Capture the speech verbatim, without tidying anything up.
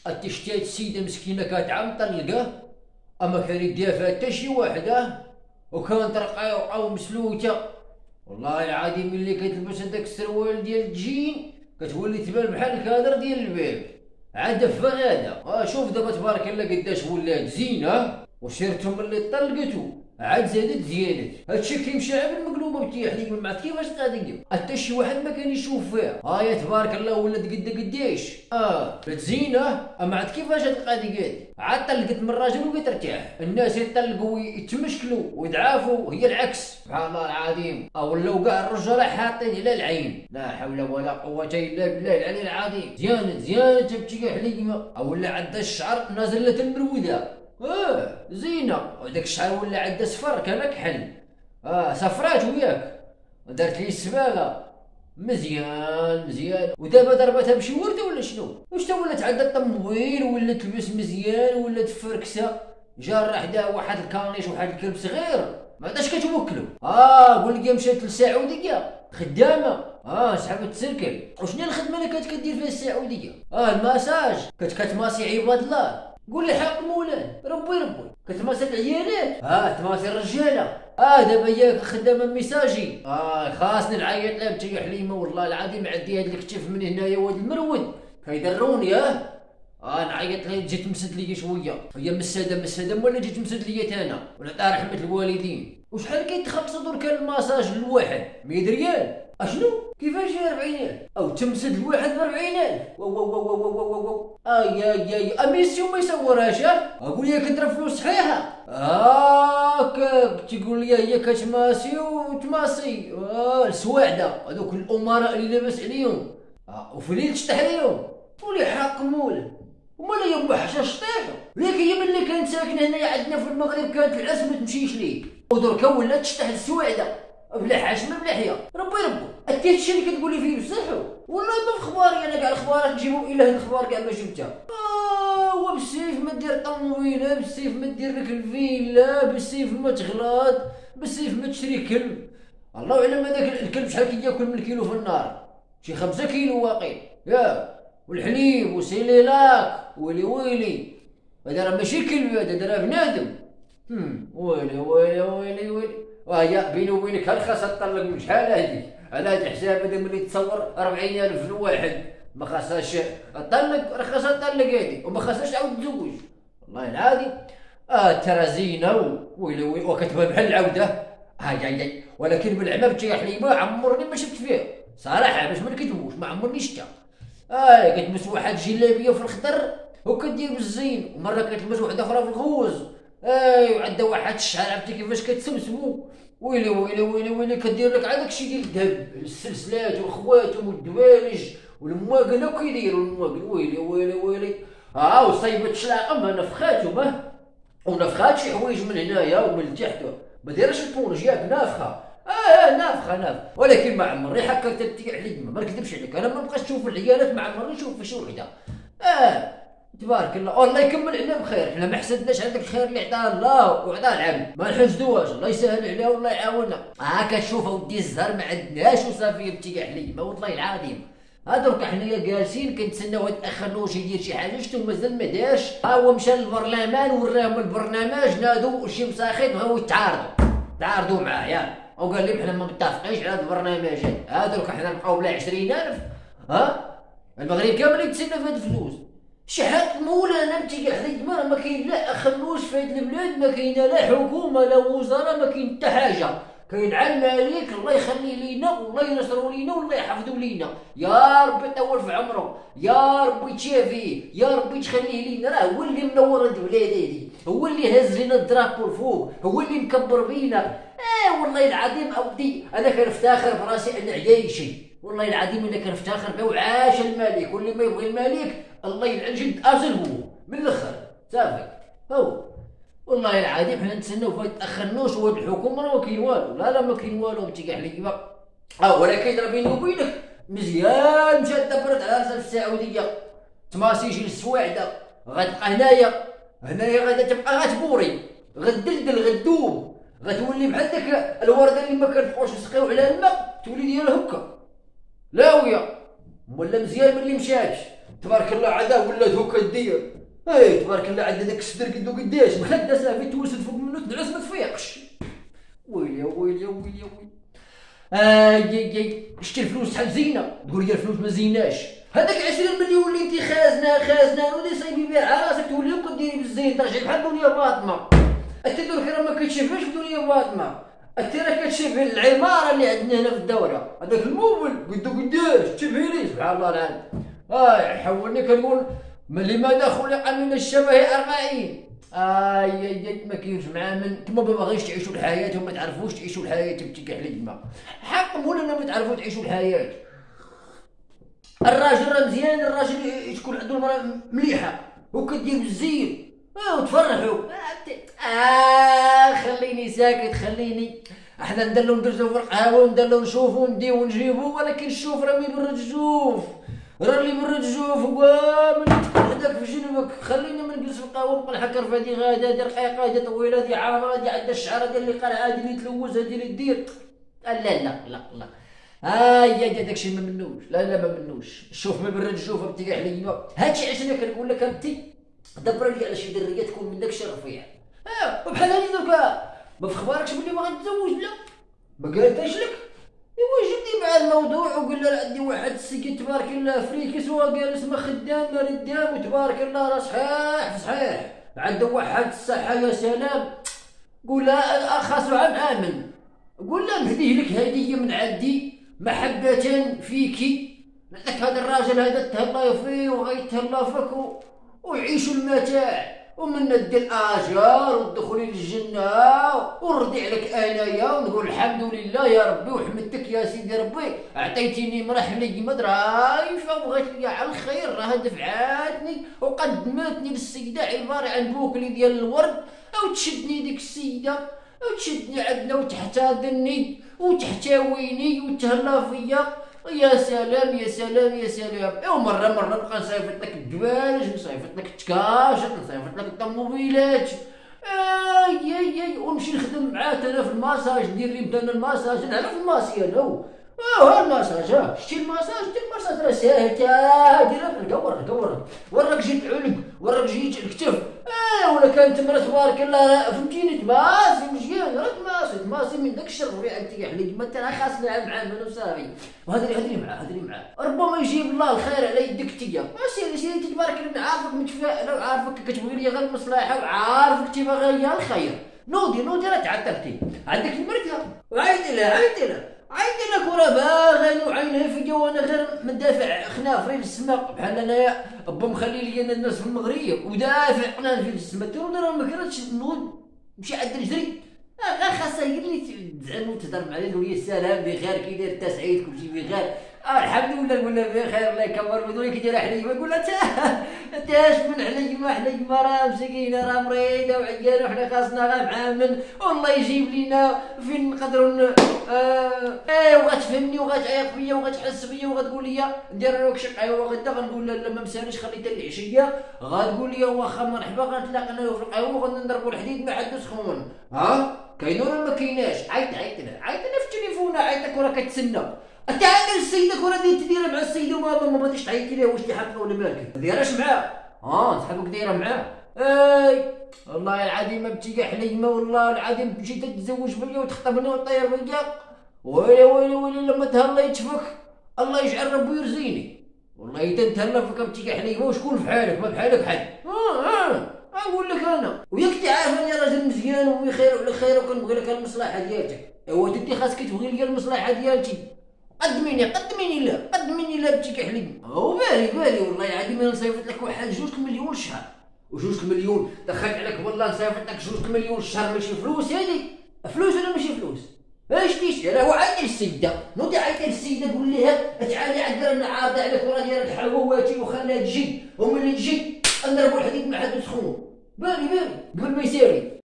التشتات السيده مسكينه كانت عام طلقه، اما كان يديها فيها حتى شي واحده، وكانت رقيقه ومسلوته. والله العظيم ملي كتلبس هذاك السروال ديال الجين كتولي تبان بحال الكادر ديال الباب. عاد فغاده اه شوف دابا تبارك الله قداش ولات زينه، وسيرتو ملي طلقتو عاد زادت زيادت. هادشي كيمشي غير بالمقلوبه بتيح ليك ما عرفت كيفاش تقاديه، حتى شي واحد ما كان يشوف فيها. ها يا تبارك الله ولات قد قداش اه ولات زينه، اما عاد كيفاش هاد القضيه هادي. عاد طلقت من الراجل وبقيت ترتاح، الناس يطلقوا ويتمشكلوا ويضعفوا هي العكس. سبحان الله العظيم اه ولاو كاع الرجاله حاطين على العين. لا حول ولا قوه الا بالله العلي العظيم. زيانه زيانه تبتي حليمه اه ولا عندها الشعر نازل لها المروده اه زينه، وداك الشعر ولا عندها صفر كان كحل اه صفرات وياك ودارت لي السباغه مزيان مزيان. ودابا ضربتها بشي ورده ولا شنو؟ واش تا ولات عندها الطمويل ولا تلبس مزيان ولا تفركسه؟ جا راه حداها واحد الكانيش واحد الكلب صغير ما عندهاش كتوكلو. اه قول لي مشات للسعوديه خدامه اه سحبت السركل. وشنو الخدمه اللي كانت كدير فيها السعوديه؟ اه الماساج، كانت كتماسي عباد الله. قول لي حق مولاه ربي ربي كتماسي العيالات اه تماسي الرجاله. اه دابا هي خدامه ميساجي اه خاصني نعيط لها بنتي حليمه والله العظيم عندي هاد الكتف من هنايا وهاد المرود كيضروني اه اه نعيط لها تجي تمسد لي شويه، هي مساده مساده ولا تجي تمسد لي انا ونعطيها رحمه الوالدين. وشحال كيتخلصوا درك الماساج الواحد؟ مية ريال. اشنو كيفاش هي أربعين ألف او تمسد الواحد ب أربعين ألف؟ واو واو واو واو واو واو اي اي اي اميسيون ما يصورهاش. اقول لك كتر فلوس صحيحه اه تيقول لي هي كتماسي وتماسي اه السواعده هذوك الامراء اللي لاباس عليهم اه وفي ليله التحريم ولي حق مول ومالا يا وحشه شطيحه. ليك هي ملي كانت ساكنه هنايا عندنا في المغرب كانت العز ما تمشيش ليه، ودركا ولات تشطح السواعده بلا حاشمه بلا حياه. ربي ربي انت هادشي اللي كتقول لي فيه بصح والله ما في اخباري انا كاع الاخبار نجيبهم الا هاد الاخبار كاع ما جبتها. اه هو بالسيف ما دير طمويله، بالسيف ما دير لك الفيلا، بالسيف ما تغلط، بالسيف ما تشري كلب. الله اعلم هذاك الكلب شحال كياكل من الكيلو في النهار، شي خمسة كيلو واقيل يا والحليب وسيليلاك ويلي ويلي. هذا راه ماشي كلب هذا راه بنادم. هم ويلي ويلي ويلي ويلي. وهي بيني وبينك هل خاصها تطلق من شحال هادي على هاد الحساب هذا ملي تصور أربعين ألف الواحد ما خاصهاش تطلق، راه خاصها تطلق هادي وما خاصهاش تعاود تزوج. والله العظيم اه ترى زينه ويلي ويلي وكتبان بحال العوده هاي هاي. ولكن بالعمى بنتي حليمه عمرني ما شفت فيها صراحه باش ما نكذبوش ما عمرني شفتها. اه كتلبس واحد جلابيه في الخضر وكدير بالزين، ومره كتلبس واحده اخرى في الغوز اي وعندها واحد الشعر عرفتي كيفاش كتسمسمو ويلي ويلي ويلي ويلي كدير لك عاد داكشي ديال الذهب السلسلات والخواتم والدوالج والمواقن وكيديروا المواقن ويلي ويلي ويلي. ها وصيبت شلاقم نفخاتهم اه ونفخات شي حوايج من هنايا ومن تحت ما دايرش البونج ياك نافخه اه نافخه نافخه. ولكن ما عمرني حكرت تبتيع عليك ما نكذبش عليك انا ما نبقاش نشوف العيالات ما عمرني نشوف في شي وحده اه تبارك الله. والله يكمل علينا بخير حنا ما حسدناش هذاك الخير اللي عطاه الله وعطاه العبد ما نحسدوهاش الله يسهل عليها والله يعاوننا. ها كتشوف اودي الزهر ما عندناش وصافي بنتي حليمه والله العظيم. ها درك حنايا جالسين كنتسناو هاد الاخرنوش يدير شي حاجه شتو مازال ما دارش. ها هو مشى للبرلمان وراهم البرنامج نادوا شي مساخين بغاو يتعارضوا تعارضوا معاه ياك وقال لهم حنا ما متفقينش على هاد البرنامج هذا. ها درك حنا نبقاو بلا عشرين ألف ها المغرب كامل يتسنى في هاد الفلوس. شحال مولانا بنتي حليمه ما كاين لا اخرنوش في هاد البلاد ما كاينه لا حكومه لا وزاره ما كاين حتى حاجه. كاين على الملك الله يخلي لينا والله ينصروا لينا والله يحفظوا لينا يا ربي يطول في عمره يا ربي تشافيه يا ربي تخليه لينا. راه هو اللي منور هاد البلاد هادي هو اللي هز لينا الدرابو الفوق هو اللي مكبر بينا. اه والله العظيم اودي انا كنفتخر براسي انا عيايشي والله العظيم انا كنفتخر به. وعاش الملك واللي ما يبغي الملك الله يلعن جد اجل هو من الاخر صافي هو والله العظيم حنا نتسناو فهاد الاخرنوش وهاد الحكومه راه ما كاين والو لا لا ما كاين والو بنتي كاع حليمه. اه ولكن راه بيني وبينك مزيان مشات دبرت على راسها في السعوديه تماسيجي للسواعده غتبقى هنايا هنايا غادا تبقى غتبوري غدلدل غدوب غتولي بحال داك الورده اللي ما كنبقاوش نسقيو عليها الماء تولي ديالها هكا لاويه. ولا مزيان ملي مشاتش تبارك الله عدا ولات هكا دير. اي تبارك الله عدا داك الصدر قدو قداش مخدة صافي توسد فوق منو تنعس ما تفيقش. ويلي ويلي ويلي ويلي. آه جي جي شتي الفلوس شحال زينه، تقول لي الفلوس ما زيناش. هذاك عشرين مليون اللي انت خازنه خازنه ودي صايبي بها راسك تولي كديري بالزين ترجعي بحال دنيا فاطمه. انت درك راه ما كتشوفهاش بدنيا فاطمه، انت راه كتشوف العماره اللي عندنا هنا في الدوله، هذاك الموبل قدو قداش تشوفي لي سبحان الله العظيم. اه حولني كنقول لماذا خلق من الشبه أربعين. آي آي ما كاينش مع من نتوما ما باغيش تعيشوا الحياة وما تعرفوش تعيشوا الحياة بتيك حليمة. حق مولانا ما تعرفوا تعيشوا الحياة. الراجل راه مزيان، الراجل تكون عنده المرأة مليحة وكدير بالزين اه وتفرحوا. اه خليني ساكت خليني. احنا ندلو ندرسو في القهوة وندلو نشوفو نديو ونجيبو، ولكن الشوف راه ما يبرد الجوف، راه اللي يبرد الجوف هو من تكون حداك في جنبك. خليني ما نجلس في القهوة ونبقى نحكر في هادي غادا هادي رقيقة هادي طويلة هادي عامرة هادي عندها الشعر هادي اللي قلعة هادي اللي تلوز هادي اللي دير. لا لا لا لا هاي هاي داكشي ما منوش. لا لا ما منوش. الشوف ما يبرد الجوف بتيك حليمة. هادشي علاش انا كنقول لك انتي دبر لي على شي درية تكون من داكشي رفيع. اه وبحال هادي دركا ما في خباركش بلي ما غتزوج؟ لا ما قالتهاش لك. ايوا جبني مع الموضوع وقول له عندي واحد السيد تبارك الله فريكس وهو جالس ما خدام ما ردام وتبارك الله راه صحيح صحيح عنده واحد الصحة يا سلام. قول لها خاصو عام عامن، قول لها نهديه لك هدية من عندي محبة فيكي، لك هذا الراجل هذا تهلا فيه وغيتهلا فيك ويعيشوا المتاع ومن ندي الاجار والدخول للجنه ونرضي عليك انايا ونقول الحمد لله يا ربي وحمدتك يا سيدي ربي عطيتيني مرحله مدرايفه وبغيت لي على الخير راه دفعاتني وقدمتني للسيده عباره عن بوكلي ديال الورد او تشدني ديك السيده او تشدني عندنا وتحتضني وتحتويني وتهلا فيا. يا سلام يا سلام يا سلام. ايوا مره مره نبقى نصيفط لك الدواج نصيفط لك التكاشط نصيفط لك الطوموبيلات اي اي اي ونمشي نخدم معاه انا في الماساج ندير لي مثلا الماساج نعرف الماسي انا اه ها الماساج ها شتي الماساج دير الماساج راه ساهل تا دير ورك ورك ورك جيت العنق ورك جيت الكتف اه ولا كانت مرة تبارك الله فهمتيني تماسي مزيان راه تماسي تماسي من داك الشر ربيع انت يا حليج ما انت راه خاص نلعب معاه انا وصافي وهدري هدري معاه هدري معاه ربما يجيب الله الخير على يدك انت سيري سيري تبارك الله عارفك متفائله وعارفك كتبغي لي غير المصلحه وعارفك تبغي غير الخير. نوضي نوضي راه تعطلتي عندك المرتها وعيطي لها عيطي لها عيطي لك وراه باغي وعينها فيا وانا غير مدافع خنافري للسماء بحال انايا با مخلي لي انا الناس في المغرب ودافع خنافري للسماء تقول راه ما كرهتش نوض نمشي عند الجري غير خاصها هي اللي تزعم وتهضر معايا تقول لي السلام بخير كي داير انت سعيد كلشي بخير اه الحمد لله نقول لها بخير الله يكبر بدوني كي داير حليمه نقول لها انت اش من حليمه حليمه راه مسكينه راه مريضه وعيانه وحنا خاصنا غير معامل والله يجيب لينا فين نقدروا اه ايه وغتفهمني وغتعيط فيا وغتحس بيا وغتقول لي ندير لك شي قهوه غدا غنقول لها لا ما مساليش خلي حتى العشيه غتقول لي واخا مرحبا غنتلاقى انا في القهوه وغنضربوا الحديد ما حد سخون. ها كاين ولا ما كايناش؟ عيط عيط لها عيط لها في التليفون عيطك وراه كتسنى انت عامل السيده وراه دير تديرها مع السيده وما ما غاديش تعيطي ليها واش اللي حاطه ولا مالك دايراش معاه اه صاحبك دايره معاه اي والله العظيم ما بتيجي حليمه والله العظيم تمشي تتزوج بيا وتخطبني وطير بيا ويلي ويلي ويلي لما تهلا يتفك الله يجعل ربي يرزيني والله اذا تهلا فيك بتيجي حليمه وشكون في حالك ما بحالك حد اه اه نقول لك انا وياك انت عارف اني راجل مزيان وبخير وعلى خير وكنبغي لك المصلحه ديالك ايوا انت خاصك تبغي لي المصلحه ديالتي قدميني قدميني لا قدميني لا بتيك حليم وبالي بالي والله العظيم انا نصيفط لك واحد جوج مليون الشهر وجوج مليون دخلت عليك والله نصيفط لك جوج مليون الشهر ماشي فلوس هادي فلوس ولا ماشي فلوس اش تيش راه عيطي للسيده نوضي عيطي للسيده قول لها تعالي عندنا انا عارضه عليك وراه دايره الحلواتي وخليها تجي وملي تجي نضربوا الحديد مع حد سخون بالي بالي قبل ما يسالي